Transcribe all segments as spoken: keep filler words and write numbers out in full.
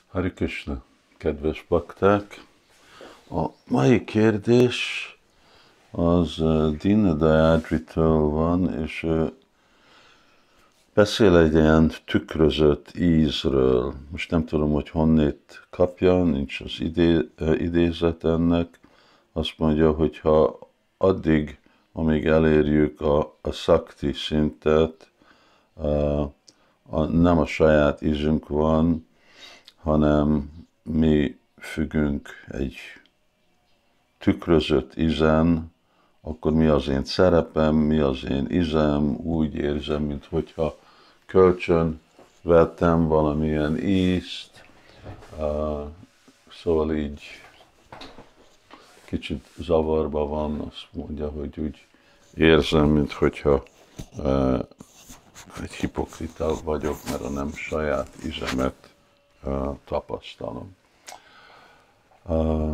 Hare Krishna, kedves bakták! A mai kérdés az uh, Dina Dayadritől van, és ő beszél egy ilyen tükrözött ízről. Most nem tudom, hogy honnét kapja, nincs az idé, uh, idézet ennek. Azt mondja, hogy ha addig, amíg elérjük a, a szakti szintet, uh, a, nem a saját ízünk van, hanem mi függünk egy tükrözött ízen, akkor mi az én szerepem, mi az én ízem, úgy érzem, mint hogyha kölcsön vettem valamilyen ízt, uh, szóval így kicsit zavarba van, azt mondja, hogy úgy érzem, mint hogyha uh, egy hipokrita vagyok, mert a nem saját ízemet uh, tapasztalom. Uh,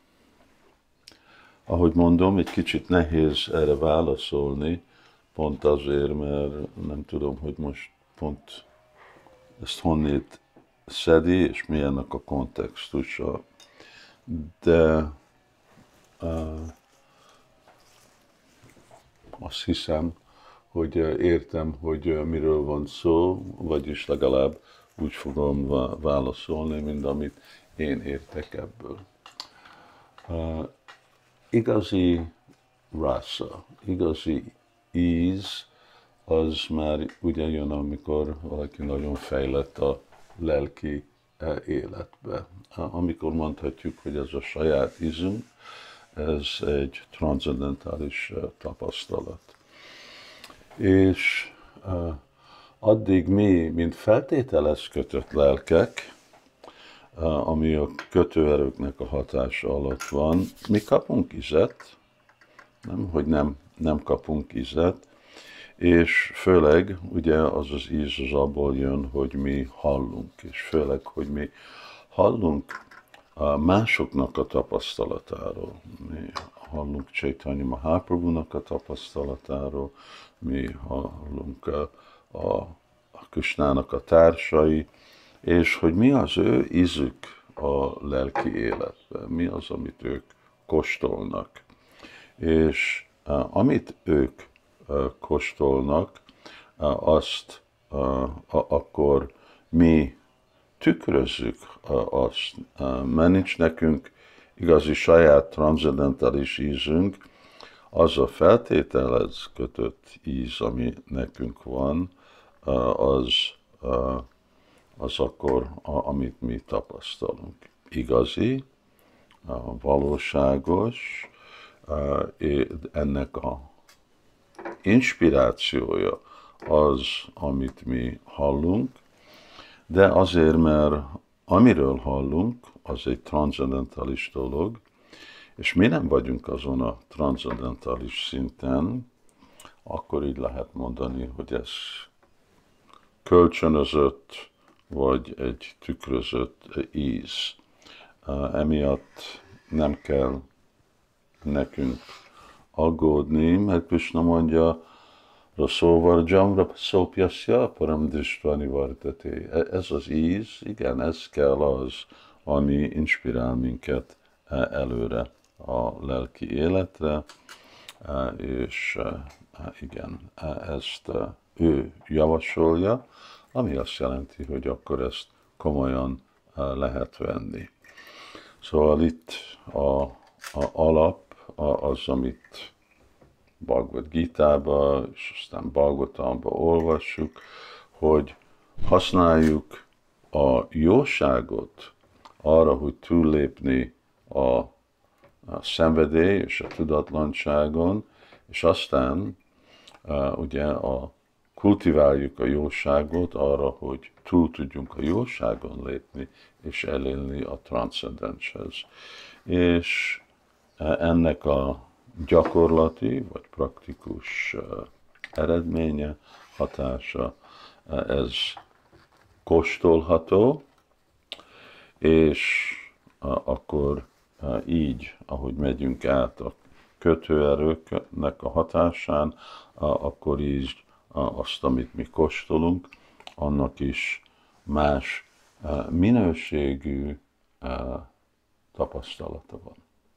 ahogy mondom, egy kicsit nehéz erre válaszolni, pont azért, mert nem tudom, hogy most pont ezt honnét szedi, és mi ennek a kontextusa. De uh, azt hiszem, hogy értem, hogy miről van szó, vagyis legalább úgy fogom válaszolni, mint amit én értek ebből. Uh, igazi rasa, igazi íz, az már ugye jön, amikor valaki nagyon fejlett a lelki életbe. Amikor mondhatjuk, hogy ez a saját ízünk, ez egy transzendentális tapasztalat. És uh, addig mi, mint feltételez kötött lelkek, uh, ami a kötőerőknek a hatása alatt van, mi kapunk ízet, nem, hogy nem, nem kapunk ízet, és főleg ugye az az íz az abból jön, hogy mi hallunk, és főleg, hogy mi hallunk a másoknak a tapasztalatáról. Mi hallunk Chaitanya Mahaprabhunak a tapasztalatáról, mi hallunk a, a, a Krisnának a társai, és hogy mi az ő ízük a lelki életben, mi az, amit ők kóstolnak. És uh, amit ők uh, kóstolnak, uh, azt uh, a, akkor mi tükrözzük uh, azt, uh, mert nincs nekünk igazi saját transzendentális ízünk, az a feltételez kötött íz, ami nekünk van, uh, az, uh, az akkor, a, amit mi tapasztalunk. Igazi, uh, valóságos, uh, ennek a inspirációja az, amit mi hallunk, de azért, mert amiről hallunk, az egy transzendentális dolog, és mi nem vagyunk azon a transzendentális szinten, akkor így lehet mondani, hogy ez kölcsönözött, vagy egy tükrözött íz. Emiatt nem kell nekünk aggódni, mert Krishna mondja, Rasovarjam Rapsopyasya Paramdristvani Vartate. Ez az íz, igen, ez kell az, ami inspirál minket előre a lelki életre, és igen, ezt ő javasolja, ami azt jelenti, hogy akkor ezt komolyan lehet venni. Szóval itt a, a alap az, amit Bhagavad Gita-ba, és aztán Bhagavatamba olvassuk, hogy használjuk a jóságot arra, hogy túllépni a, a szenvedély és a tudatlanságon, és aztán uh, ugye a, kultiváljuk a jóságot arra, hogy túl tudjunk a jóságon lépni, és elélni a transzcendenshez. És uh, ennek a gyakorlati vagy praktikus uh, eredménye, hatása, uh, ez kóstolható, és uh, akkor uh, így, ahogy megyünk át a kötőerőknek a hatásán, uh, akkor így uh, azt, amit mi kóstolunk, annak is más minőségű tapasztalata van.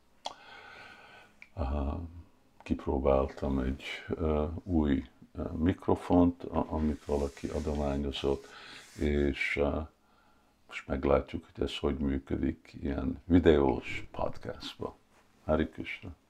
Kipróbáltam egy új mikrofont, amit valaki adományozott, és most meglátjuk, hogy ez hogy működik ilyen videós podcastban. Hare Krishna!